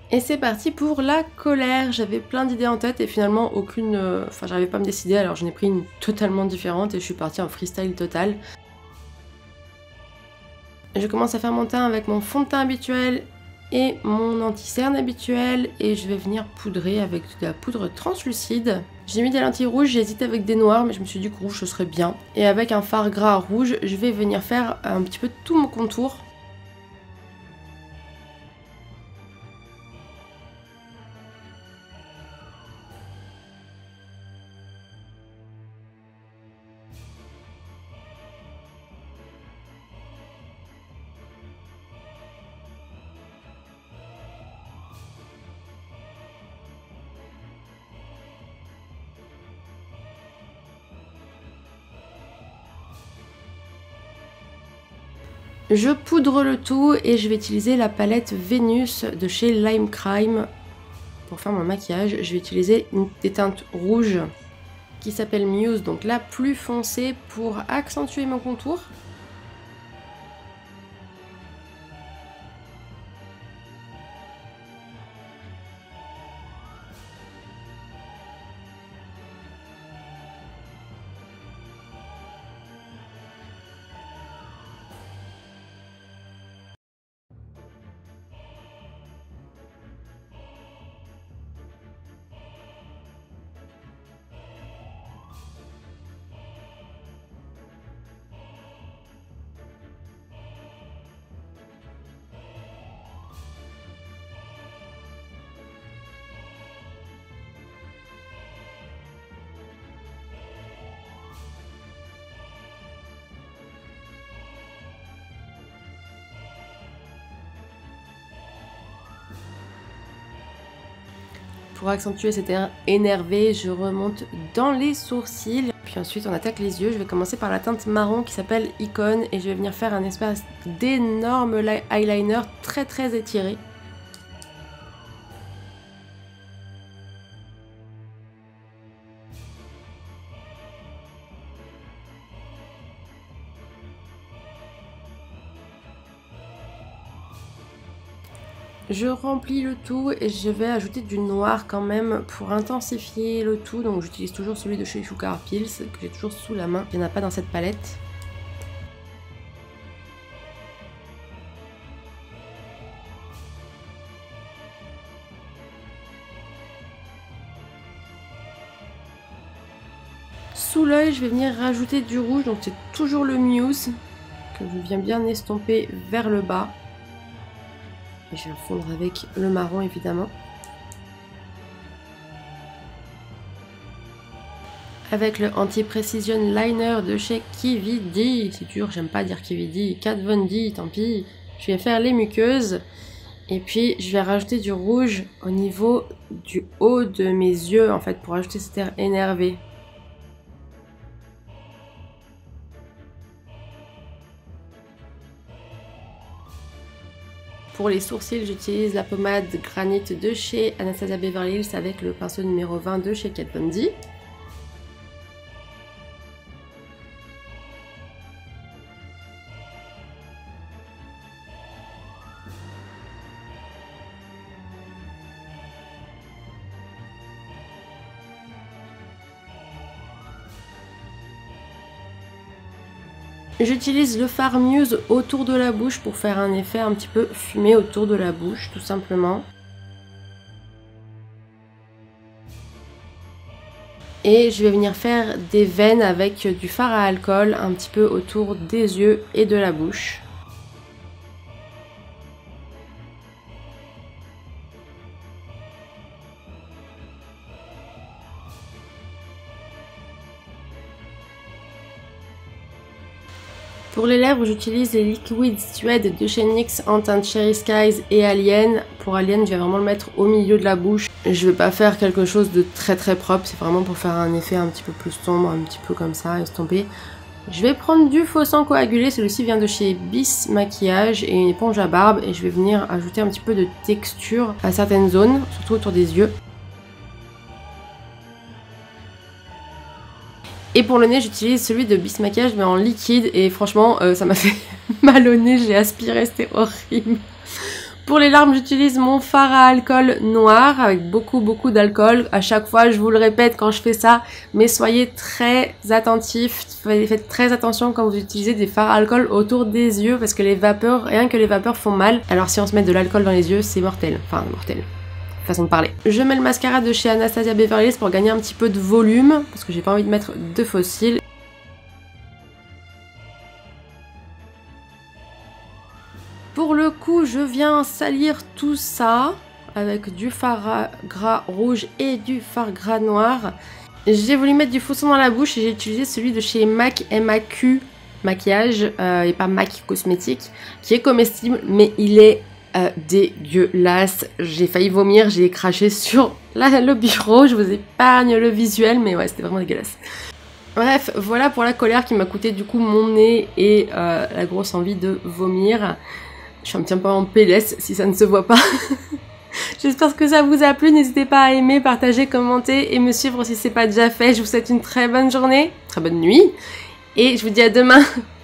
Et c'est parti pour la colère. J'avais plein d'idées en tête et finalement aucune... Enfin, j'arrivais pas à me décider, alors j'en ai pris une totalement différente et je suis partie en freestyle total. Je commence à faire mon teint avec mon fond de teint habituel et mon anti-cerne habituel et je vais venir poudrer avec de la poudre translucide. J'ai mis des lentilles rouges, j'ai hésité avec des noirs mais je me suis dit que rouge ce serait bien. Et avec un fard gras rouge, je vais venir faire un petit peu tout mon contour. Je poudre le tout et je vais utiliser la palette Vénus de chez Lime Crime pour faire mon maquillage. Je vais utiliser des teintes rouges qui s'appelle Muse, donc la plus foncée pour accentuer mon contour. Pour accentuer cet air énervé, je remonte dans les sourcils. Puis ensuite, on attaque les yeux. Je vais commencer par la teinte marron qui s'appelle Icon. Et je vais venir faire un espèce d'énorme eyeliner très étiré. Je remplis le tout et je vais ajouter du noir quand même pour intensifier le tout. Donc j'utilise toujours celui de chez Sugar Pills que j'ai toujours sous la main. Il n'y en a pas dans cette palette. Sous l'œil, je vais venir rajouter du rouge. Donc c'est toujours le Muse que je viens bien estomper vers le bas. Et je vais fondre avec le marron évidemment. Avec le Anti-Precision Liner de chez KVD. C'est dur, j'aime pas dire KVD. Kat Von D, tant pis. Je vais faire les muqueuses. Et puis je vais rajouter du rouge au niveau du haut de mes yeux en fait pour ajouter cet air énervé. Pour les sourcils, j'utilise la pommade Granit de chez Anastasia Beverly Hills avec le pinceau numéro 20 de chez Kat Von D. J'utilise le fard Muse autour de la bouche pour faire un effet un petit peu fumé autour de la bouche, tout simplement. Et je vais venir faire des veines avec du fard à alcool un petit peu autour des yeux et de la bouche. Pour les lèvres, j'utilise les Liquid Suede de chez NYX en teinte Cherry Skies et Alien. Pour Alien, je vais vraiment le mettre au milieu de la bouche. Je vais pas faire quelque chose de très propre, c'est vraiment pour faire un effet un petit peu plus sombre, un petit peu comme ça, estompé. Je vais prendre du faux sang coagulé, celui-ci vient de chez Bis Maquillage et une éponge à barbe. Et je vais venir ajouter un petit peu de texture à certaines zones, surtout autour des yeux. Et pour le nez, j'utilise celui de Bis Maquillage mais en liquide et franchement ça m'a fait mal au nez, j'ai aspiré, c'était horrible. Pour les larmes, j'utilise mon fard à alcool noir avec beaucoup d'alcool. À chaque fois, je vous le répète quand je fais ça, mais soyez très attentifs. Faites très attention quand vous utilisez des fards à alcool autour des yeux parce que les vapeurs, rien que les vapeurs font mal. Alors si on se met de l'alcool dans les yeux, c'est mortel. Enfin, mortel. Façon de parler. Je mets le mascara de chez Anastasia Beverly Hills pour gagner un petit peu de volume parce que j'ai pas envie de mettre de faux cils. Pour le coup, je viens salir tout ça avec du fard gras rouge et du fard gras noir. J'ai voulu mettre du fond dans la bouche et j'ai utilisé celui de chez MAC MAQ maquillage et pas MAC cosmétique qui est comestible mais il est dégueulasse. J'ai failli vomir, j'ai craché sur le bureau. Je vous épargne le visuel mais ouais, c'était vraiment dégueulasse. Bref, voilà pour la colère qui m'a coûté du coup mon nez et la grosse envie de vomir. Je suis un petit peu en PLS si ça ne se voit pas. J'espère que ça vous a plu. N'hésitez pas à aimer, partager, commenter et me suivre si ce n'est pas déjà fait. Je vous souhaite une très bonne journée, très bonne nuit. Et je vous dis à demain.